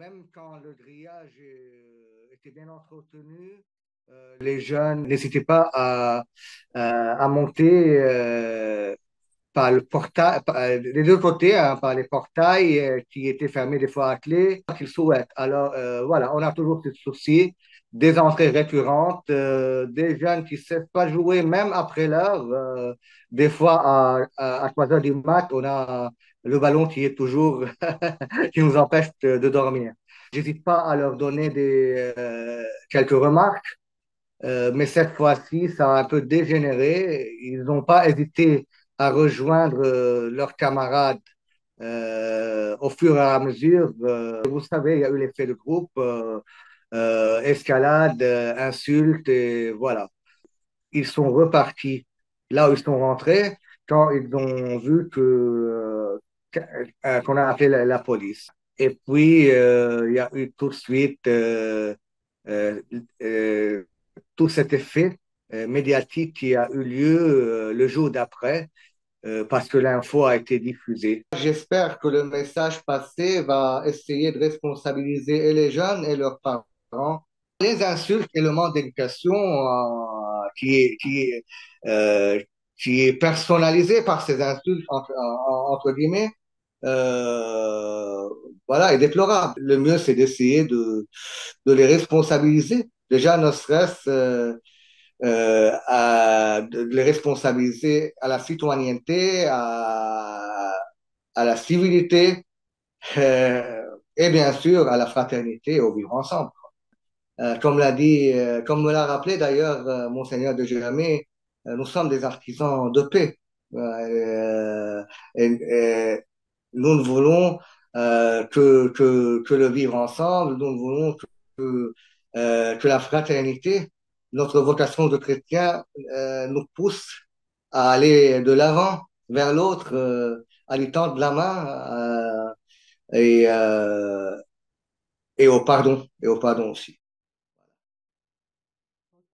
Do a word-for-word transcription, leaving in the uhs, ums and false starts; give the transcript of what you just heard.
même quand le grillage euh, était bien entretenu, euh, les jeunes n'hésitaient pas à, à, à monter euh, par le portail, par- euh, des deux côtés, hein, par les portails euh, qui étaient fermés des fois à clé, qu'ils souhaitent. Alors euh, voilà, on a toujours ce souci des entrées récurrentes, euh, des jeunes qui ne savent pas jouer même après l'heure. Euh, des fois, à, à, à trois heures du mat, on a le ballon qui est toujours, qui nous empêche de, de dormir. J'hésite pas à leur donner des, euh, quelques remarques, euh, mais cette fois-ci, ça a un peu dégénéré. Ils n'ont pas hésité à rejoindre euh, leurs camarades euh, au fur et à mesure. Euh, vous savez, il y a eu l'effet de groupe, euh, euh, escalade, euh, insultes, et voilà. Ils sont repartis là où ils sont rentrés quand ils ont vu que, euh, que- qu'on a appelé la, la police. Et puis, euh, il y a eu tout de suite euh, euh, euh, tout cet effet euh, médiatique qui a eu lieu euh, le jour d'après, euh, parce que l'info a été diffusée. J'espère que le message passé va essayer de responsabiliser et les jeunes et leurs parents. Les insultes et le manque d'éducation euh, qui est, qui est, euh, qui est personnalisé par ces insultes, entre, en- entre guillemets, euh, voilà, est déplorable. Le mieux, c'est d'essayer de, de les responsabiliser. Déjà, ne serait-ce euh, euh, à, de les responsabiliser à la citoyenneté, à, à la civilité euh, et bien sûr à la fraternité et au vivre ensemble. Euh, comme l'a dit, euh, comme me l'a rappelé d'ailleurs euh, Monseigneur de Jérémie, euh, nous sommes des artisans de paix. Euh, et, et nous ne voulons euh, que, que, que le vivre ensemble, nous ne voulons que, que, euh, que la fraternité, notre vocation de chrétien, euh, nous pousse à aller de l'avant vers l'autre, euh, à lui tendre la main euh, et, euh, et au pardon, et au pardon aussi.